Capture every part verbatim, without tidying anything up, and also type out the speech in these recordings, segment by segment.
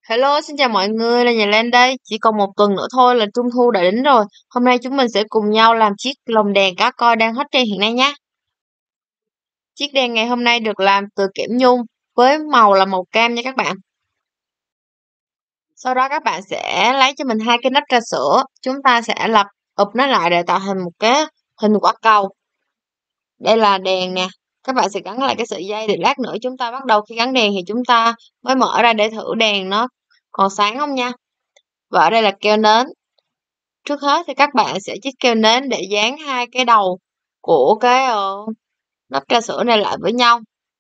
Hello, xin chào mọi người, là nhà Lan đây. Chỉ còn một tuần nữa thôi là Trung thu đã đến rồi. Hôm nay chúng mình sẽ cùng nhau làm chiếc lồng đèn cá coi đang hot trend hiện nay nhé. Chiếc đèn ngày hôm nay được làm từ kẽm nhung với màu là màu cam nha các bạn. Sau đó các bạn sẽ lấy cho mình hai cái nắp trà sữa. Chúng ta sẽ lập ụp nó lại để tạo thành một cái hình quả cầu. Đây là đèn nè. Các bạn sẽ gắn lại cái sợi dây để lát nữa chúng ta bắt đầu khi gắn đèn thì chúng ta mới mở ra để thử đèn nó còn sáng không nha. Và ở đây là keo nến. Trước hết thì các bạn sẽ chiết keo nến để dán hai cái đầu của cái uh, nắp trà sữa này lại với nhau.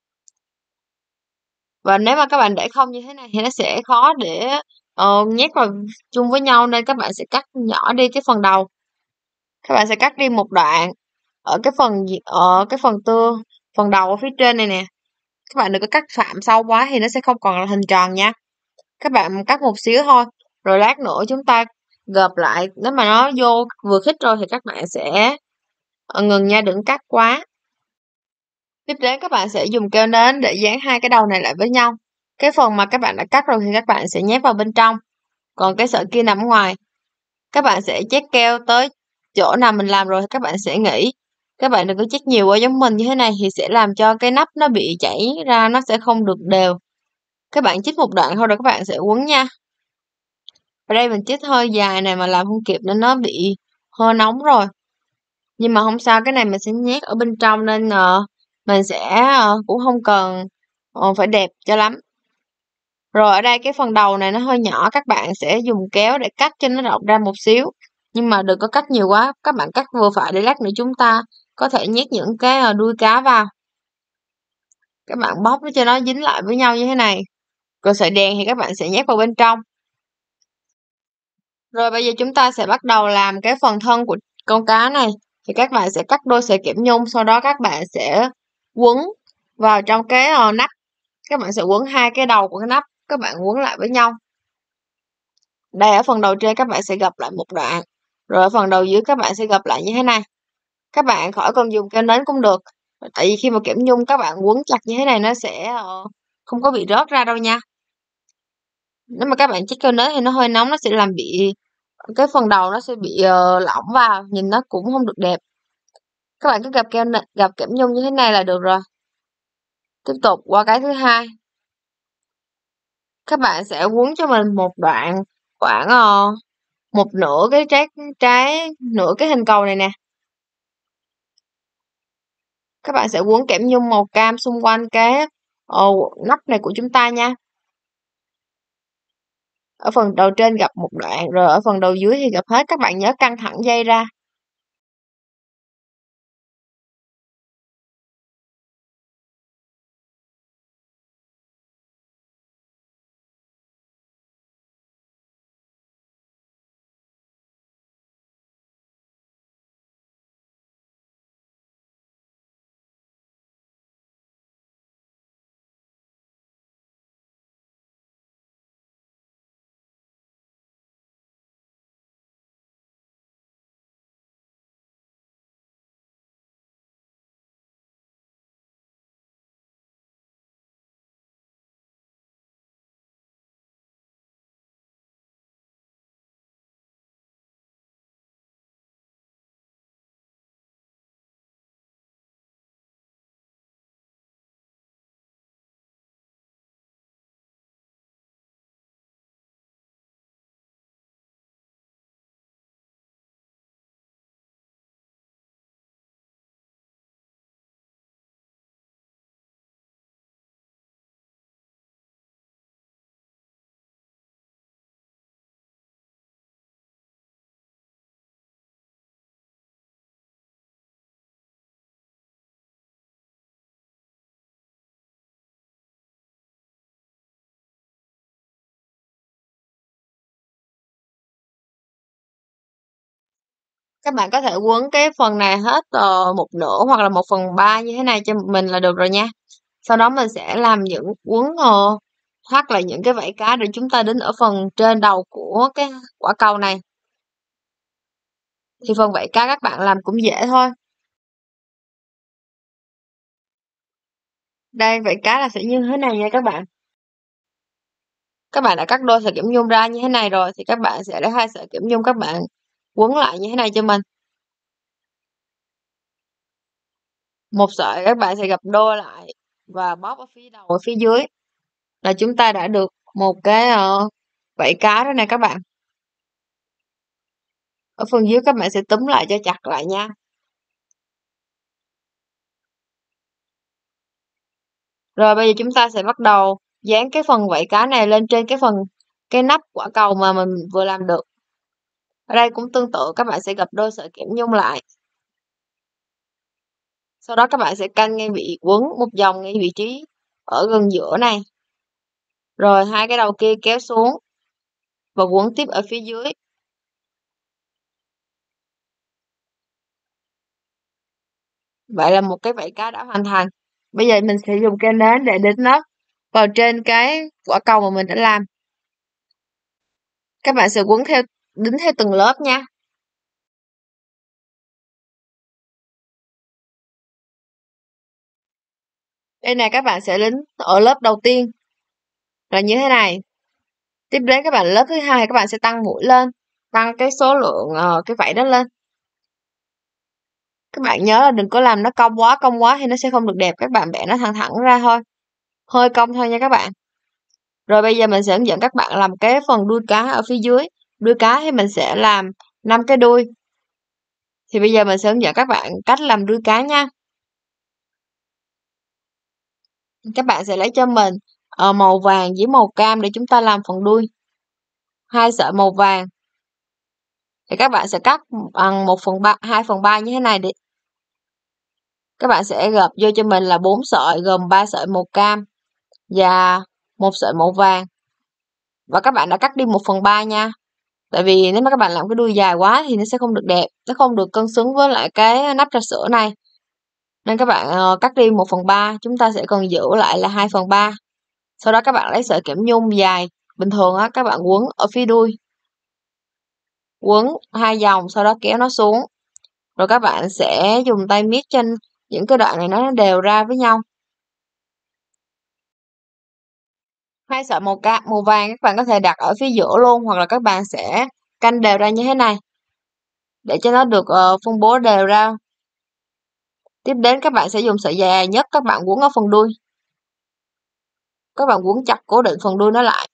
Và nếu mà các bạn để không như thế này thì nó sẽ khó để uh, nhét vào chung với nhau, nên các bạn sẽ cắt nhỏ đi cái phần đầu. Các bạn sẽ cắt đi một đoạn ở cái phần ở cái phần tương phần đầu ở phía trên này nè. Các bạn đừng có cắt phạm sâu quá thì nó sẽ không còn là hình tròn nha. Các bạn cắt một xíu thôi, rồi lát nữa chúng ta gộp lại. Nếu mà nó vô vừa khít rồi thì các bạn sẽ ngừng nha, đừng cắt quá. Tiếp đến các bạn sẽ dùng keo nến để dán hai cái đầu này lại với nhau. Cái phần mà các bạn đã cắt rồi thì các bạn sẽ nhét vào bên trong, còn cái sợi kia nằm ở ngoài. Các bạn sẽ chét keo tới chỗ nào mình làm rồi thì các bạn sẽ nghỉ. Các bạn đừng có chét nhiều quá giống mình như thế này thì sẽ làm cho cái nắp nó bị chảy ra, nó sẽ không được đều. Các bạn chích một đoạn thôi rồi các bạn sẽ quấn nha. Ở đây mình chích hơi dài này mà làm không kịp nên nó bị hơi nóng rồi. Nhưng mà không sao, cái này mình sẽ nhét ở bên trong nên uh, mình sẽ uh, cũng không cần uh, phải đẹp cho lắm. Rồi ở đây cái phần đầu này nó hơi nhỏ, các bạn sẽ dùng kéo để cắt cho nó rộng ra một xíu. Nhưng mà đừng có cắt nhiều quá, các bạn cắt vừa phải để lát nữa chúng ta có thể nhét những cái uh, đuôi cá vào. Các bạn bóp nó cho nó dính lại với nhau như thế này. Còn sợi đèn thì các bạn sẽ nhét vào bên trong. Rồi bây giờ chúng ta sẽ bắt đầu làm cái phần thân của con cá này. Thì các bạn sẽ cắt đôi sợi kẽm nhung, sau đó các bạn sẽ quấn vào trong cái uh, nắp. Các bạn sẽ quấn hai cái đầu của cái nắp, các bạn quấn lại với nhau. Đây, ở phần đầu trên các bạn sẽ gập lại một đoạn. Rồi ở phần đầu dưới các bạn sẽ gập lại như thế này. Các bạn khỏi cần dùng keo nến cũng được. Tại vì khi mà kẽm nhung các bạn quấn chặt như thế này nó sẽ uh, không có bị rớt ra đâu nha. Nếu mà các bạn chích keo nến thì nó hơi nóng, nó sẽ làm bị cái phần đầu nó sẽ bị uh, lỏng vào, nhìn nó cũng không được đẹp. Các bạn cứ gặp keo gặp kẽm nhung như thế này là được rồi. Tiếp tục qua cái thứ hai. Các bạn sẽ quấn cho mình một đoạn khoảng uh, một nửa cái trái trái nửa cái hình cầu này nè. Các bạn sẽ quấn kẽm nhung màu cam xung quanh cái uh, nắp này của chúng ta nha. Ở phần đầu trên gặp một đoạn, rồi ở phần đầu dưới thì gặp hết. Các bạn nhớ căng thẳng dây ra. Các bạn có thể quấn cái phần này hết uh, một nửa hoặc là một phần ba như thế này cho mình là được rồi nha. Sau đó mình sẽ làm những quấn uh, thoát lại những cái vảy cá để chúng ta đính ở phần trên đầu của cái quả cầu này. Thì phần vảy cá các bạn làm cũng dễ thôi. Đây, vảy cá là sẽ như thế này nha các bạn. Các bạn đã cắt đôi sợi kiểm nhung ra như thế này rồi thì các bạn sẽ lấy hai sợi kiểm nhung các bạn quấn lại như thế này cho mình. Một sợi các bạn sẽ gập đôi lại và bóp ở phía đầu ở phía dưới là chúng ta đã được một cái uh, vảy cá đó nè các bạn. Ở phần dưới các bạn sẽ túm lại cho chặt lại nha. Rồi bây giờ chúng ta sẽ bắt đầu dán cái phần vảy cá này lên trên cái phần cái nắp quả cầu mà mình vừa làm được. Ở đây cũng tương tự, các bạn sẽ gập đôi sợi kiểm nhung lại. Sau đó các bạn sẽ canh ngay vị quấn một vòng ngay vị trí ở gần giữa này. Rồi hai cái đầu kia kéo xuống và quấn tiếp ở phía dưới. Vậy là một cái vảy cá đã hoàn thành. Bây giờ mình sẽ dùng cây nến để đính nó vào trên cái quả cầu mà mình đã làm. Các bạn sẽ quấn theo đính theo từng lớp nha. Đây này, các bạn sẽ đính ở lớp đầu tiên là như thế này. Tiếp đến các bạn lớp thứ hai các bạn sẽ tăng mũi lên, tăng cái số lượng uh, cái vảy đó lên. Các bạn nhớ là đừng có làm nó cong quá, cong quá thì nó sẽ không được đẹp. Các bạn bẻ nó thẳng thẳng ra thôi, hơi cong thôi nha các bạn. Rồi bây giờ mình sẽ hướng dẫn các bạn làm cái phần đuôi cá ở phía dưới. Đuôi cá thì mình sẽ làm năm cái đuôi. Thì bây giờ mình sẽ hướng dẫn các bạn cách làm đuôi cá nha. Các bạn sẽ lấy cho mình uh, màu vàng với màu cam để chúng ta làm phần đuôi. Hai sợi màu vàng thì các bạn sẽ cắt bằng một phần ba, hai phần ba như thế này đi. Các bạn sẽ gộp vô cho mình là bốn sợi, gồm ba sợi màu cam và một sợi màu vàng. Và các bạn đã cắt đi một phần ba nha. Tại vì nếu mà các bạn làm cái đuôi dài quá thì nó sẽ không được đẹp, nó không được cân xứng với lại cái nắp trà sữa này. Nên các bạn uh, cắt đi một phần ba, chúng ta sẽ còn giữ lại là hai phần ba. Sau đó các bạn lấy sợi kẽm nhung dài, bình thường á các bạn quấn ở phía đuôi. Quấn hai vòng, sau đó kéo nó xuống. Rồi các bạn sẽ dùng tay miết trên những cái đoạn này nó đều ra với nhau. Hai sợi màu cam, màu vàng các bạn có thể đặt ở phía giữa luôn, hoặc là các bạn sẽ canh đều ra như thế này để cho nó được uh, phân bố đều ra. Tiếp đến các bạn sẽ dùng sợi dài nhất các bạn quấn ở phần đuôi. Các bạn quấn chặt cố định phần đuôi nó lại.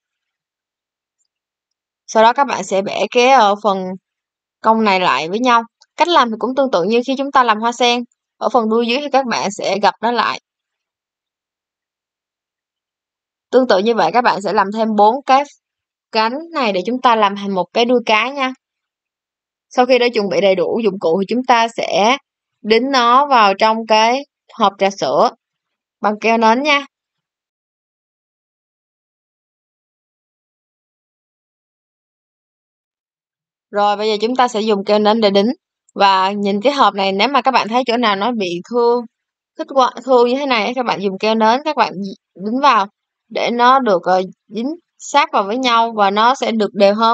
Sau đó các bạn sẽ bẻ cái uh, phần cong này lại với nhau. Cách làm thì cũng tương tự như khi chúng ta làm hoa sen. Ở phần đuôi dưới thì các bạn sẽ gập nó lại. Tương tự như vậy các bạn sẽ làm thêm bốn cái cánh này để chúng ta làm thành một cái đuôi cá nha. Sau khi đã chuẩn bị đầy đủ dụng cụ thì chúng ta sẽ đính nó vào trong cái hộp trà sữa bằng keo nến nha. Rồi bây giờ chúng ta sẽ dùng keo nến để đính. Và nhìn cái hộp này, nếu mà các bạn thấy chỗ nào nó bị thưa, thích quá, thưa như thế này, các bạn dùng keo nến các bạn đính vào để nó được uh, dính sát vào với nhau và nó sẽ được đều hơn.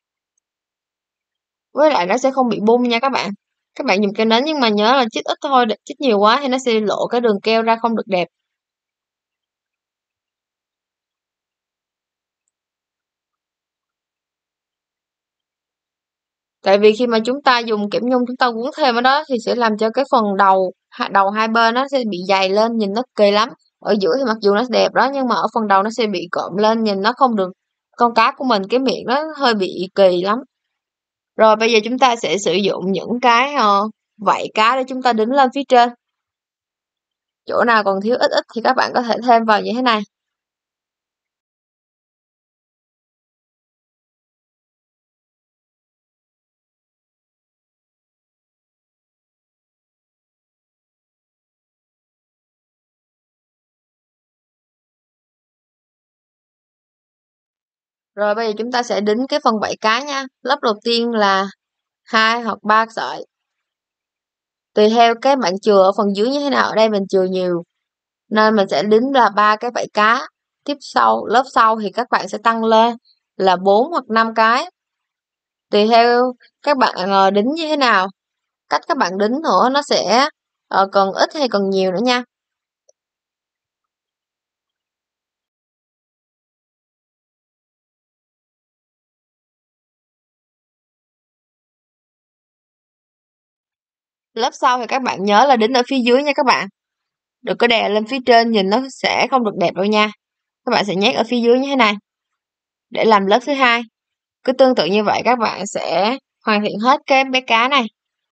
Với lại nó sẽ không bị bung nha các bạn. Các bạn dùng keo nến nhưng mà nhớ là chích ít thôi, chích nhiều quá thì nó sẽ lộ cái đường keo ra không được đẹp. Tại vì khi mà chúng ta dùng kẽm nhung chúng ta quấn thêm ở đó thì sẽ làm cho cái phần đầu đầu hai bên nó sẽ bị dày lên, nhìn nó kỳ lắm. Ở giữa thì mặc dù nó đẹp đó nhưng mà ở phần đầu nó sẽ bị cộm lên, nhìn nó không được. Con cá của mình cái miệng nó hơi bị kỳ lắm. Rồi bây giờ chúng ta sẽ sử dụng những cái uh, vảy cá để chúng ta đính lên phía trên. Chỗ nào còn thiếu ít ít thì các bạn có thể thêm vào như thế này. Rồi bây giờ chúng ta sẽ đính cái phần vảy cá nha. Lớp đầu tiên là hai hoặc ba sợi. Tùy theo cái bạn chừa ở phần dưới như thế nào, ở đây mình chừa nhiều nên mình sẽ đính là ba cái vảy cá. Tiếp sau, lớp sau thì các bạn sẽ tăng lên là bốn hoặc năm cái. Tùy theo các bạn ờ, đính như thế nào, cách các bạn đính nữa nó sẽ uh, cần ít hay cần nhiều nữa nha. Lớp sau thì các bạn nhớ là đính ở phía dưới nha các bạn. Đừng có đè lên phía trên, nhìn nó sẽ không được đẹp đâu nha. Các bạn sẽ nhét ở phía dưới như thế này để làm lớp thứ hai. Cứ tương tự như vậy các bạn sẽ hoàn thiện hết cái bé cá này.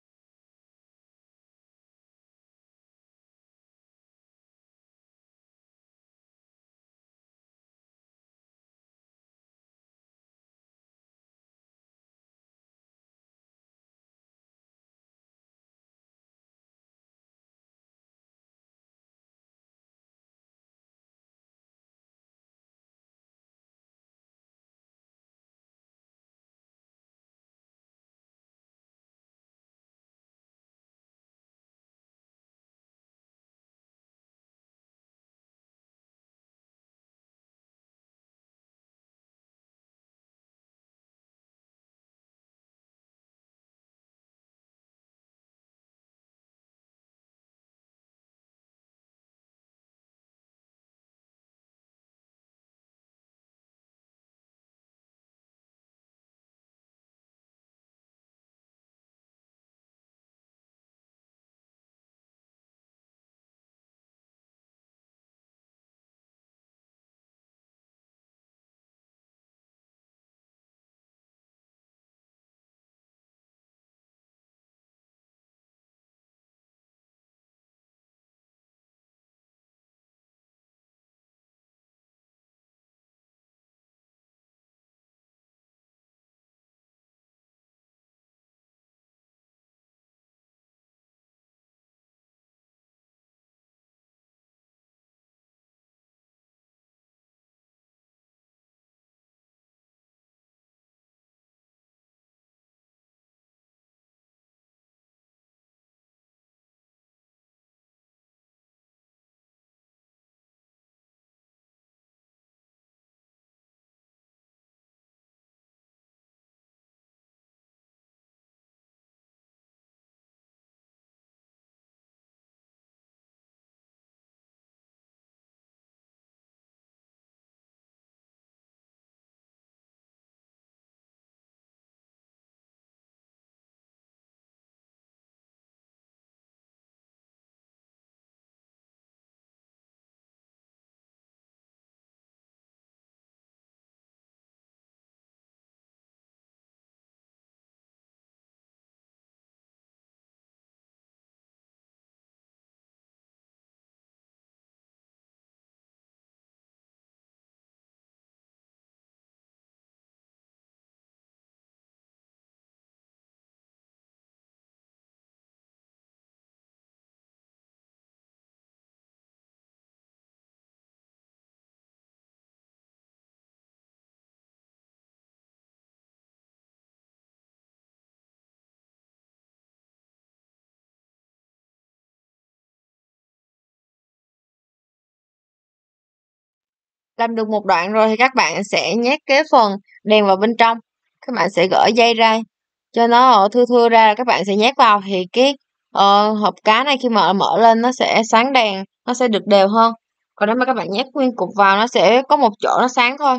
Làm được một đoạn rồi thì các bạn sẽ nhét cái phần đèn vào bên trong. Các bạn sẽ gỡ dây ra cho nó ờ, thưa thưa ra, các bạn sẽ nhét vào thì cái ờ, hộp cá này khi mà mở lên nó sẽ sáng đèn, nó sẽ được đều hơn. Còn nếu mà các bạn nhét nguyên cục vào nó sẽ có một chỗ nó sáng thôi.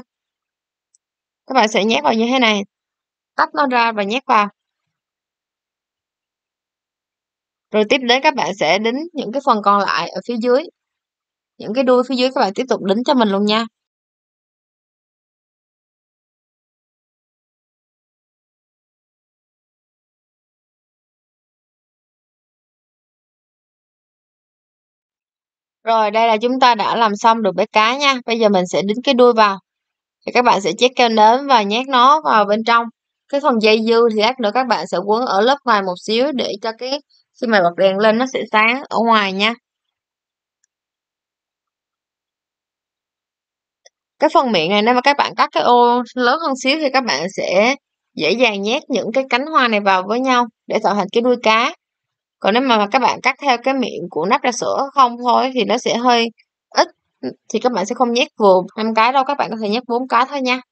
Các bạn sẽ nhét vào như thế này, tách nó ra và nhét vào. Rồi tiếp đến các bạn sẽ đính những cái phần còn lại ở phía dưới. Những cái đuôi phía dưới các bạn tiếp tục đính cho mình luôn nha. Rồi đây là chúng ta đã làm xong được bé cá nha. Bây giờ mình sẽ đính cái đuôi vào. Thì các bạn sẽ check keo nến và nhét nó vào bên trong. Cái phần dây dư thì lát nữa các bạn sẽ quấn ở lớp ngoài một xíu để cho cái khi mà bật đèn lên nó sẽ sáng ở ngoài nha. Cái phần miệng này nếu mà các bạn cắt cái ô lớn hơn xíu thì các bạn sẽ dễ dàng nhét những cái cánh hoa này vào với nhau để tạo thành cái đuôi cá. Còn nếu mà các bạn cắt theo cái miệng của nắp trà sữa không thôi thì nó sẽ hơi ít, thì các bạn sẽ không nhét vừa năm cái đâu, các bạn có thể nhét bốn cái thôi nha.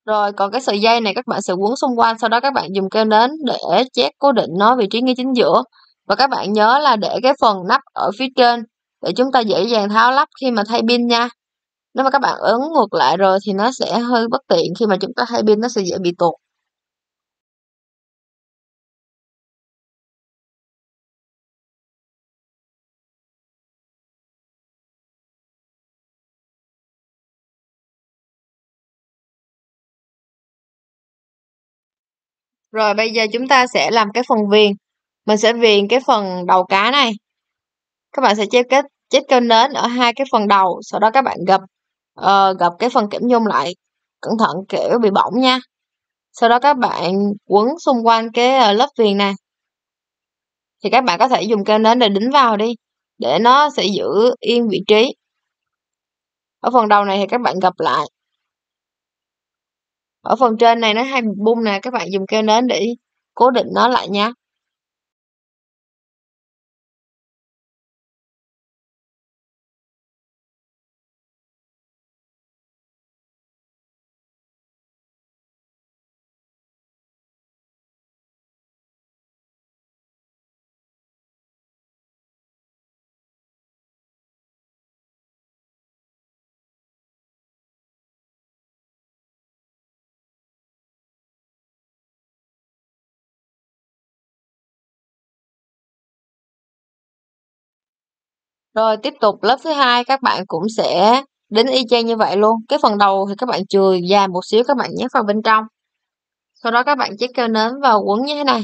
Rồi còn cái sợi dây này các bạn sẽ quấn xung quanh, sau đó các bạn dùng keo nến để chét cố định nó vị trí ngay chính giữa. Và các bạn nhớ là để cái phần nắp ở phía trên để chúng ta dễ dàng tháo lắp khi mà thay pin nha. Nếu mà các bạn ấn ngược lại rồi thì nó sẽ hơi bất tiện, khi mà chúng ta thay pin nó sẽ dễ bị tuột. Rồi bây giờ chúng ta sẽ làm cái phần viền. Mình sẽ viền cái phần đầu cá này. Các bạn sẽ chế kết chết keo nến ở hai cái phần đầu, sau đó các bạn gập ờ, gập cái phần kẽm nhôm lại, cẩn thận kiểu bị bỏng nha. Sau đó các bạn quấn xung quanh cái ờ, lớp viền này. Thì các bạn có thể dùng keo nến để đính vào đi, để nó sẽ giữ yên vị trí. Ở phần đầu này thì các bạn gập lại. Ở phần trên này nó hay bị bung nè, các bạn dùng keo nến để cố định nó lại nha. Rồi tiếp tục lớp thứ hai các bạn cũng sẽ đính y chang như vậy luôn. Cái phần đầu thì các bạn chừa dài một xíu, các bạn nhét vào bên trong. Sau đó các bạn chiết keo nến vào quấn như thế này.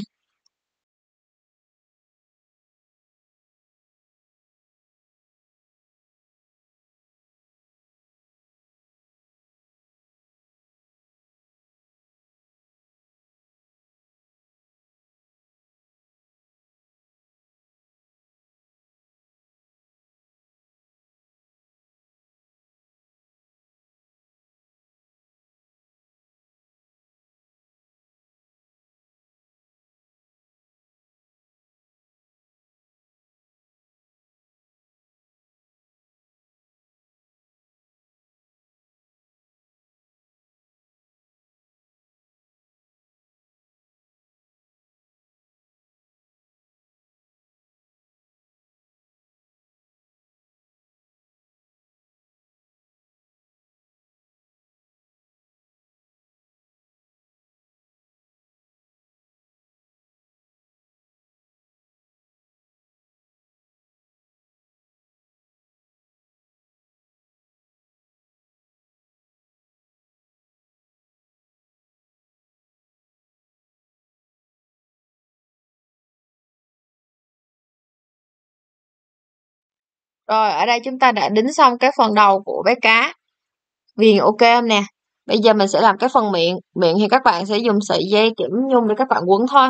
Rồi ở đây chúng ta đã đính xong cái phần đầu của bé cá. Viền ok không nè? Bây giờ mình sẽ làm cái phần miệng. Miệng thì các bạn sẽ dùng sợi dây kiểm nhung để các bạn quấn thôi.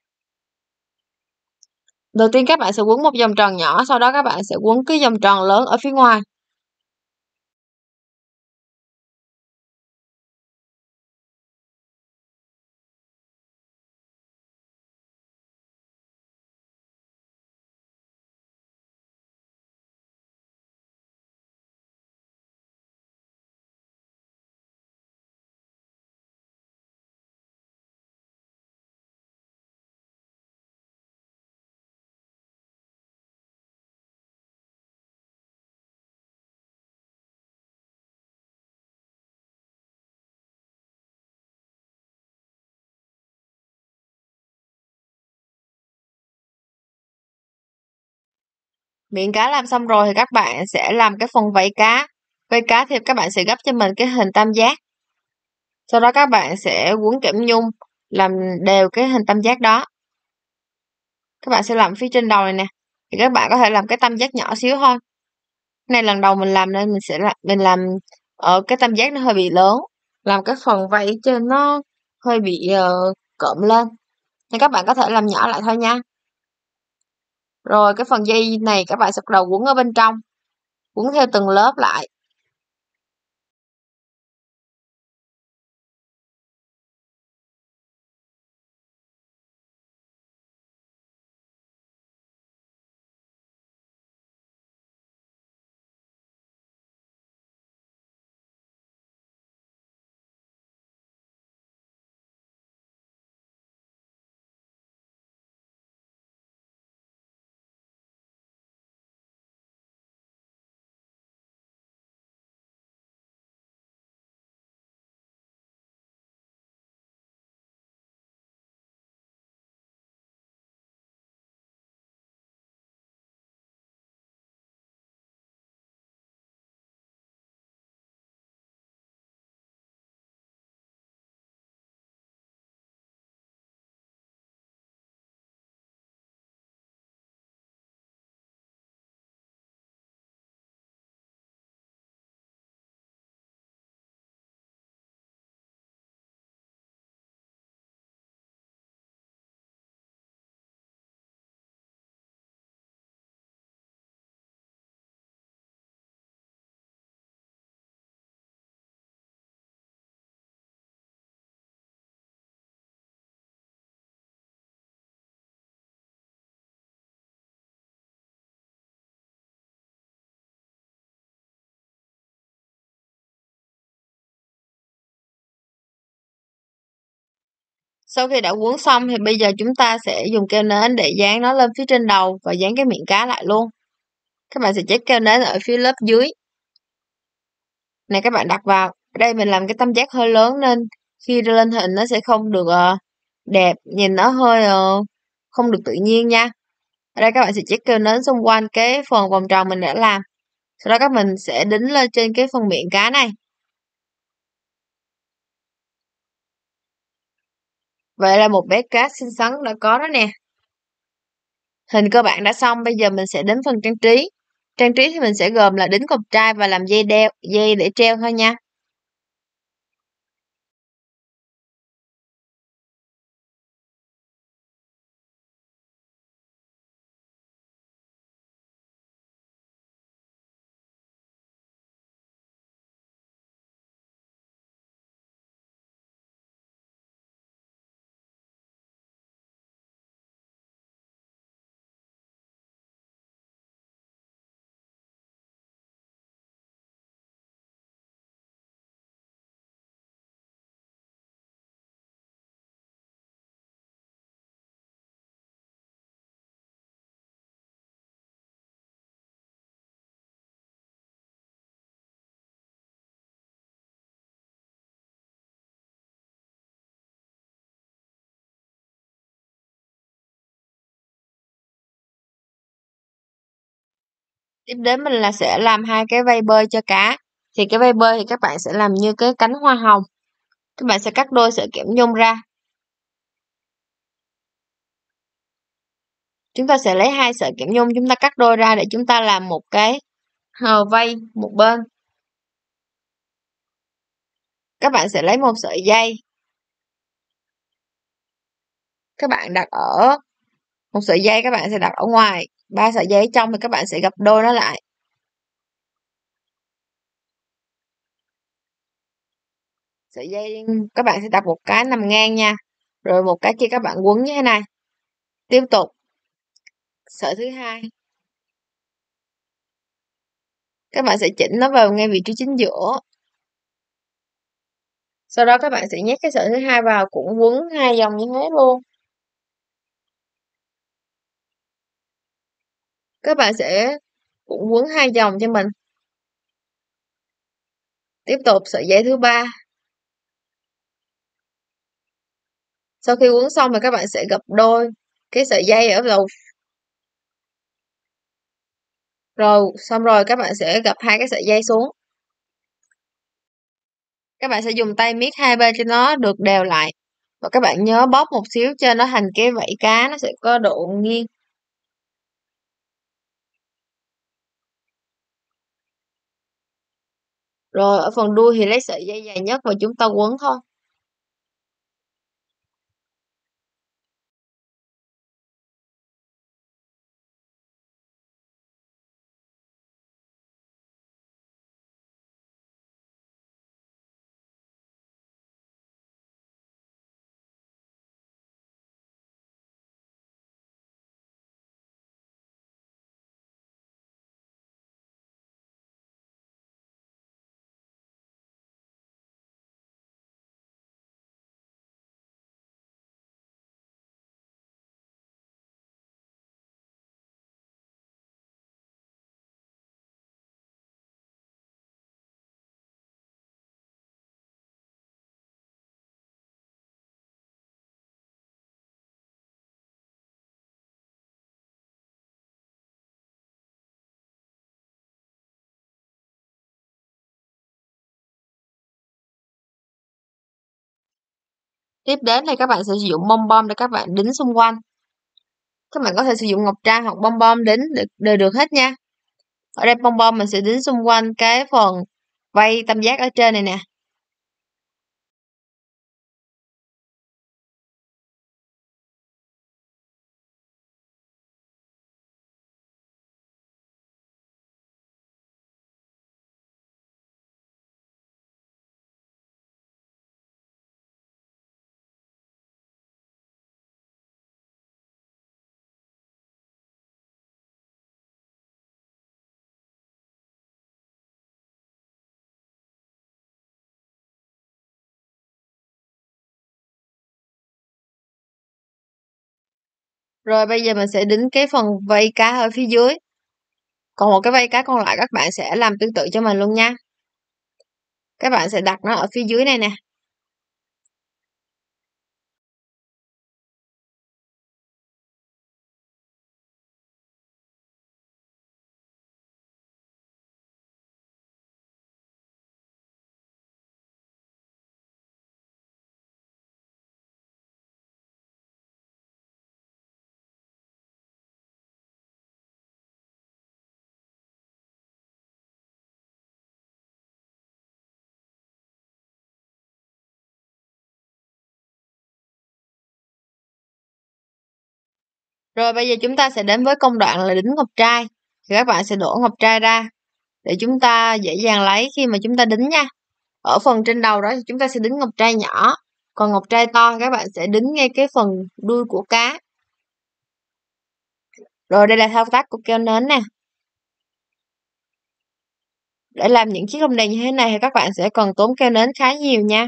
Đầu tiên các bạn sẽ quấn một vòng tròn nhỏ, sau đó các bạn sẽ quấn cái vòng tròn lớn ở phía ngoài. Miệng cá làm xong rồi thì các bạn sẽ làm cái phần vảy cá. Vảy cá thì các bạn sẽ gấp cho mình cái hình tam giác. Sau đó các bạn sẽ quấn kẽm nhung làm đều cái hình tam giác đó. Các bạn sẽ làm phía trên đầu này nè. Thì các bạn có thể làm cái tam giác nhỏ xíu thôi. Cái này lần đầu mình làm nên mình sẽ làm mình làm ở cái tam giác nó hơi bị lớn, làm cái phần vảy trên nó hơi bị uh, cộm lên. Nên các bạn có thể làm nhỏ lại thôi nha. Rồi cái phần dây này các bạn sẽ bắt đầu quấn ở bên trong, quấn theo từng lớp lại. Sau khi đã quấn xong thì bây giờ chúng ta sẽ dùng keo nến để dán nó lên phía trên đầu và dán cái miệng cá lại luôn. Các bạn sẽ check keo nến ở phía lớp dưới. Này các bạn đặt vào. Ở đây mình làm cái tam giác hơi lớn nên khi lên hình nó sẽ không được uh, đẹp, nhìn nó hơi uh, không được tự nhiên nha. Ở đây các bạn sẽ check keo nến xung quanh cái phần vòng tròn mình đã làm. Sau đó các mình sẽ đính lên trên cái phần miệng cá này. Vậy là một bé cá xinh xắn đã có đó nè. Hình cơ bản đã xong, bây giờ mình sẽ đến phần trang trí. Trang trí thì mình sẽ gồm là đính cọc trai và làm dây đeo, dây để treo thôi nha. Tiếp đến mình là sẽ làm hai cái vây bơi cho cá. Thì cái vây bơi thì các bạn sẽ làm như cái cánh hoa hồng. Các bạn sẽ cắt đôi sợi kẽm nhung ra. Chúng ta sẽ lấy hai sợi kẽm nhung chúng ta cắt đôi ra để chúng ta làm một cái hờ vây một bên. Các bạn sẽ lấy một sợi dây. Các bạn đặt ở một sợi dây các bạn sẽ đặt ở ngoài, ba sợi dây ở trong thì các bạn sẽ gập đôi nó lại. Sợi dây các bạn sẽ đặt một cái nằm ngang nha. Rồi một cái kia các bạn quấn như thế này. Tiếp tục sợi thứ hai. Các bạn sẽ chỉnh nó vào ngay vị trí chính giữa. Sau đó các bạn sẽ nhét cái sợi thứ hai vào cũng quấn hai vòng như thế luôn. Các bạn sẽ cũng quấn hai vòng cho mình. Tiếp tục sợi dây thứ ba. Sau khi quấn xong thì các bạn sẽ gập đôi cái sợi dây ở đầu. Rồi xong rồi các bạn sẽ gập hai cái sợi dây xuống. Các bạn sẽ dùng tay miết hai bên cho nó được đều lại. Và các bạn nhớ bóp một xíu cho nó thành cái vảy cá, nó sẽ có độ nghiêng. Rồi ở phần đuôi thì lấy sợi dây dài nhất và chúng ta quấn thôi. Tiếp đến thì các bạn sẽ sử dụng bông bom để các bạn đính xung quanh. Các bạn có thể sử dụng ngọc trai hoặc bông bom đính đều được hết nha. Ở đây bông bom mình sẽ đính xung quanh cái phần vây tam giác ở trên này nè. Rồi bây giờ mình sẽ đính cái phần vây cá ở phía dưới. Còn một cái vây cá còn lại các bạn sẽ làm tương tự cho mình luôn nha. Các bạn sẽ đặt nó ở phía dưới này nè. Rồi bây giờ chúng ta sẽ đến với công đoạn là đính ngọc trai. Thì các bạn sẽ đổ ngọc trai ra để chúng ta dễ dàng lấy khi mà chúng ta đính nha. Ở phần trên đầu đó thì chúng ta sẽ đính ngọc trai nhỏ. Còn ngọc trai to các bạn sẽ đính ngay cái phần đuôi của cá. Rồi đây là thao tác của keo nến nè. Để làm những chiếc lồng đèn như thế này thì các bạn sẽ cần tốn keo nến khá nhiều nha.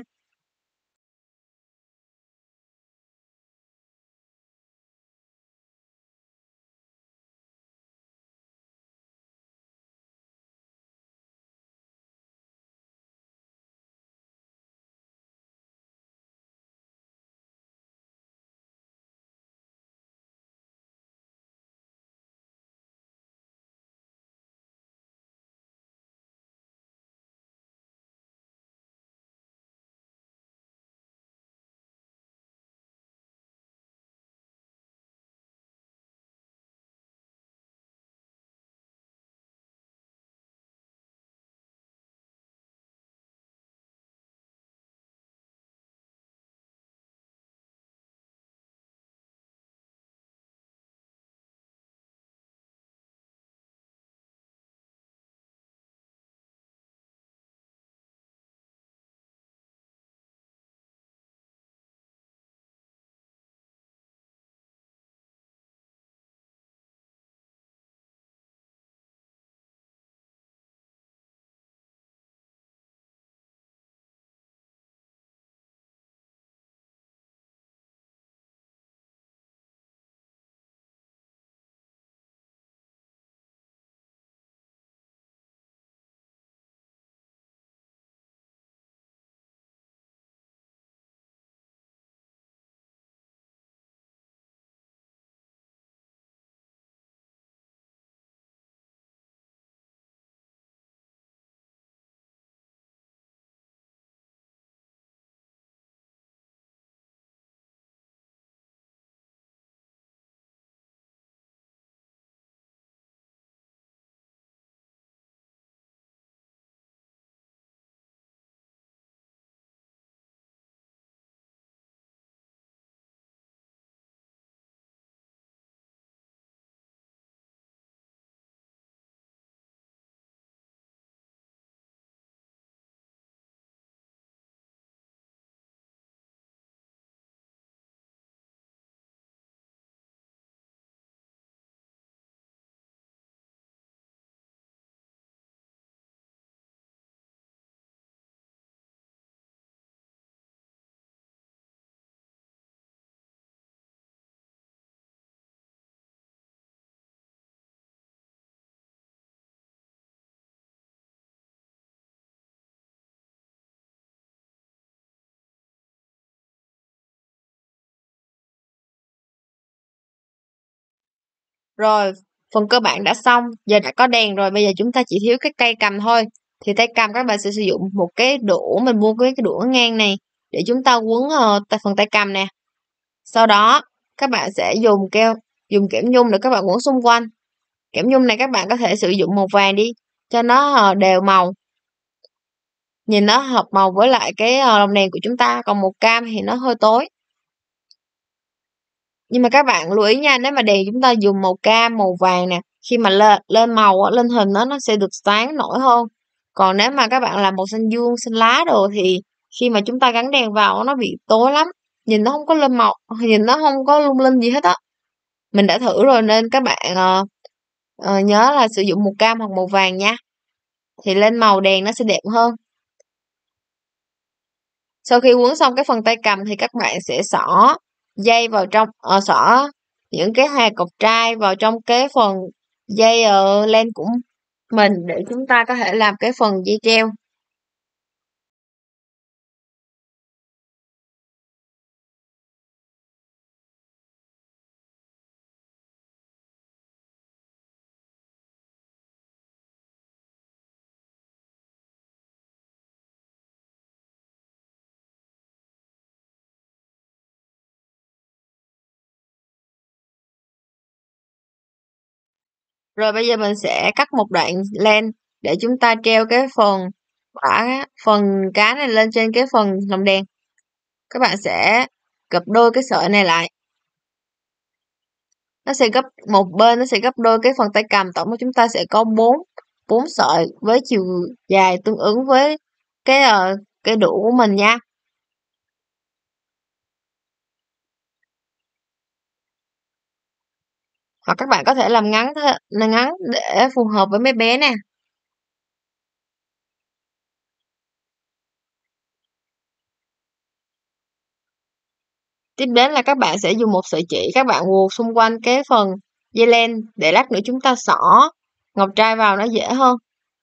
Rồi, phần cơ bản đã xong, giờ đã có đèn rồi, bây giờ chúng ta chỉ thiếu cái cây cầm thôi. Thì tay cầm các bạn sẽ sử dụng một cái đũa, mình mua cái cái đũa ngang này để chúng ta quấn uh, tại phần tay cầm nè. Sau đó, các bạn sẽ dùng keo, dùng kẽm nhung để các bạn quấn xung quanh. Kẽm nhung này các bạn có thể sử dụng màu vàng đi, cho nó uh, đều màu. Nhìn nó hợp màu với lại cái uh, lồng đèn của chúng ta, còn màu cam thì nó hơi tối. Nhưng mà các bạn lưu ý nha, nếu mà đèn chúng ta dùng màu cam, màu vàng nè, khi mà lên, lên màu, lên hình nó nó sẽ được sáng nổi hơn. Còn nếu mà các bạn làm màu xanh dương, xanh lá đồ thì khi mà chúng ta gắn đèn vào nó bị tối lắm. Nhìn nó không có lên màu, nhìn nó không có lung linh gì hết á. Mình đã thử rồi nên các bạn uh, uh, nhớ là sử dụng màu cam hoặc màu vàng nha. Thì lên màu đèn nó sẽ đẹp hơn. Sau khi quấn xong cái phần tay cầm thì các bạn sẽ xỏ dây vào trong, uh, xỏ những cái hạt cọc trai vào trong cái phần dây ở len của mình để chúng ta có thể làm cái phần dây treo. Rồi bây giờ mình sẽ cắt một đoạn len để chúng ta treo cái phần quả phần cá này lên trên cái phần lồng đèn. Các bạn sẽ gấp đôi cái sợi này lại. Nó sẽ gấp một bên nó sẽ gấp đôi cái phần tay cầm, tổng của chúng ta sẽ có bốn bốn sợi với chiều dài tương ứng với cái uh, cái đũa của mình nha. Hoặc các bạn có thể làm ngắn làm ngắn để phù hợp với mấy bé nè. Tiếp đến là các bạn sẽ dùng một sợi chỉ, các bạn buộc xung quanh cái phần dây len để lát nữa chúng ta xỏ ngọc trai vào nó dễ hơn.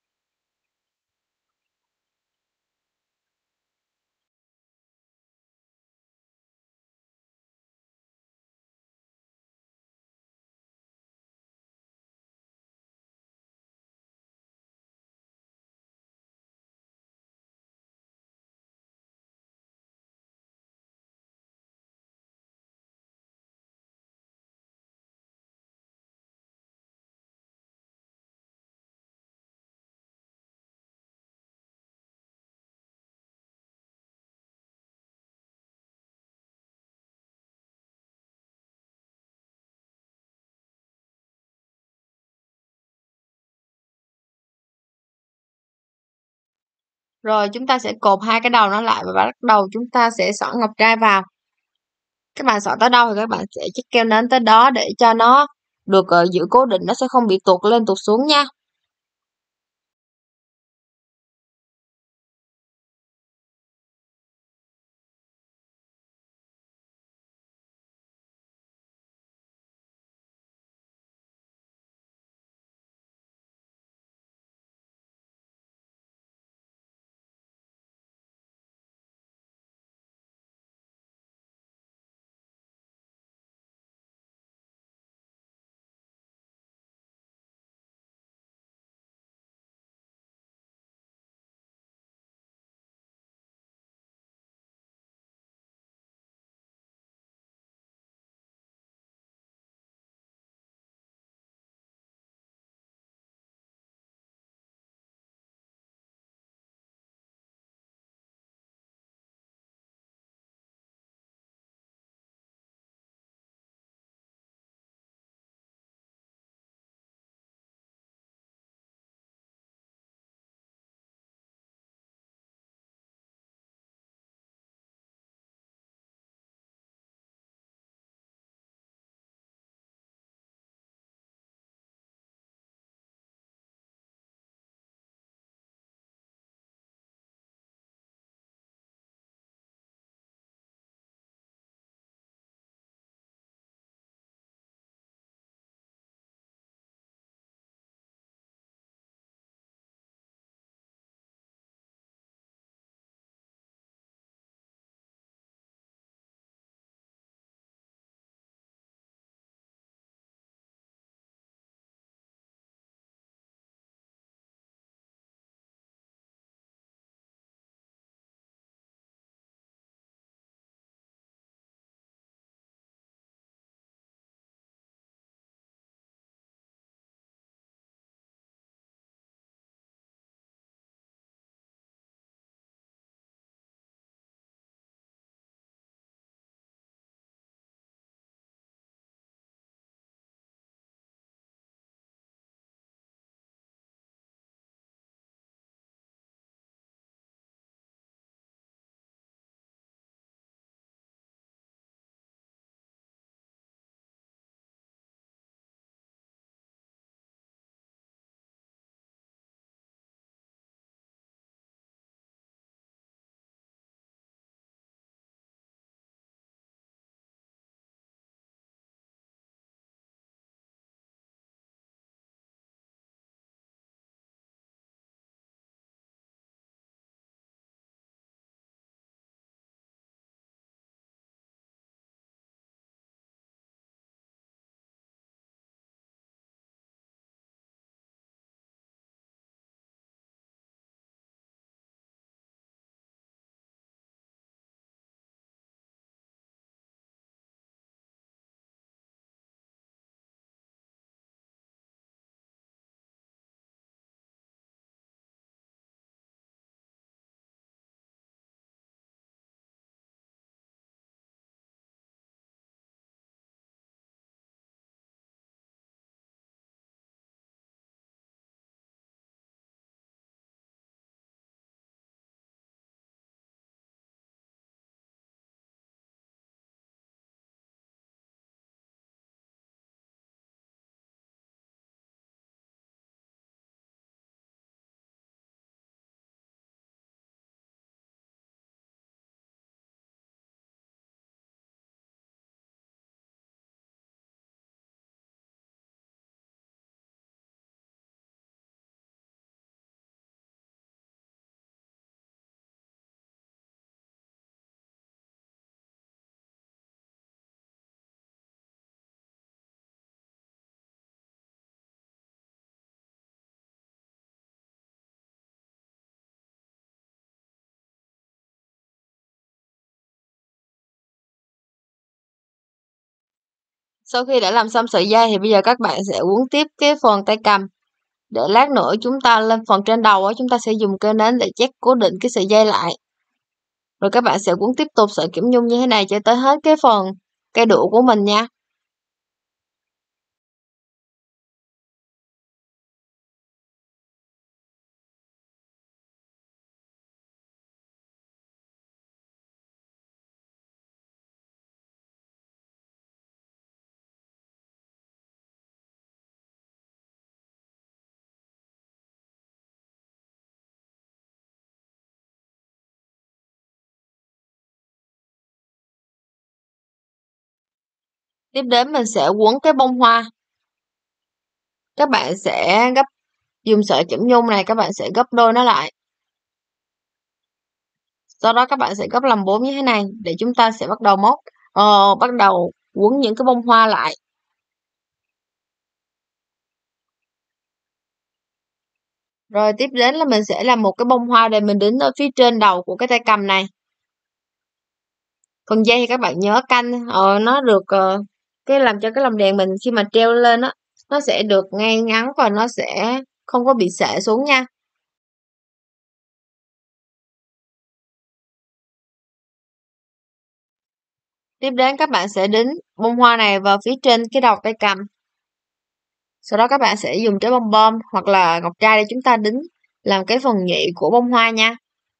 Rồi chúng ta sẽ cột hai cái đầu nó lại và bắt đầu chúng ta sẽ xỏ ngọc trai vào. Các bạn xỏ tới đâu thì các bạn sẽ chích keo nến tới đó để cho nó được uh, giữ cố định, nó sẽ không bị tuột lên tuột xuống nha. Sau khi đã làm xong sợi dây thì bây giờ các bạn sẽ uốn tiếp cái phần tay cầm. Để lát nữa chúng ta lên phần trên đầu á, chúng ta sẽ dùng keo nến để chét cố định cái sợi dây lại. Rồi các bạn sẽ uốn tiếp tục sợi kiểm nhung như thế này cho tới hết cái phần cây đũa của mình nha. Tiếp đến mình sẽ quấn cái bông hoa. Các bạn sẽ gấp dùng sợi kiểm nhung này, các bạn sẽ gấp đôi nó lại. Sau đó các bạn sẽ gấp làm bốn như thế này để chúng ta sẽ bắt đầu móc, ờ, bắt đầu quấn những cái bông hoa lại. Rồi tiếp đến là mình sẽ làm một cái bông hoa để mình đính ở phía trên đầu của cái tay cầm này. Phần dây thì các bạn nhớ canh ờ, nó được ờ, cái làm cho cái lồng đèn mình khi mà treo lên á, nó sẽ được ngay ngắn và nó sẽ không có bị xệ xuống nha. Tiếp đến các bạn sẽ đính bông hoa này vào phía trên cái đầu tay cầm. Sau đó các bạn sẽ dùng trái bông bom hoặc là ngọc trai để chúng ta đính làm cái phần nhị của bông hoa nha.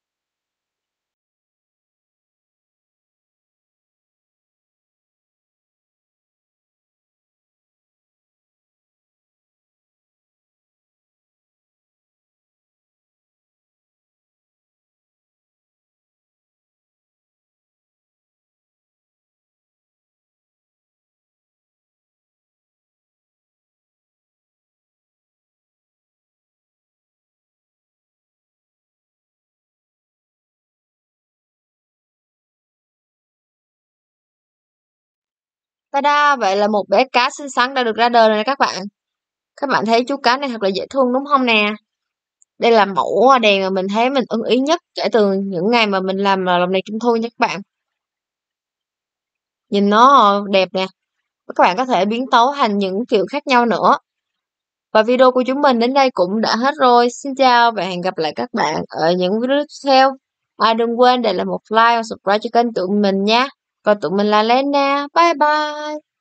Ta-da! Vậy là một bé cá xinh xắn đã được ra đời rồi nè các bạn. Các bạn thấy chú cá này thật là dễ thương đúng không nè? Đây là mẫu đèn mà mình thấy mình ưng ý nhất kể từ những ngày mà mình làm lồng đèn trung thu nha các bạn. Nhìn nó ờ, đẹp nè. Các bạn có thể biến tấu thành những kiểu khác nhau nữa. Và video của chúng mình đến đây cũng đã hết rồi. Xin chào và hẹn gặp lại các bạn ở những video tiếp theo. À, đừng quên để lại một like và subscribe cho kênh tụi mình nha. Còn tụi mình là Lena. Bye bye.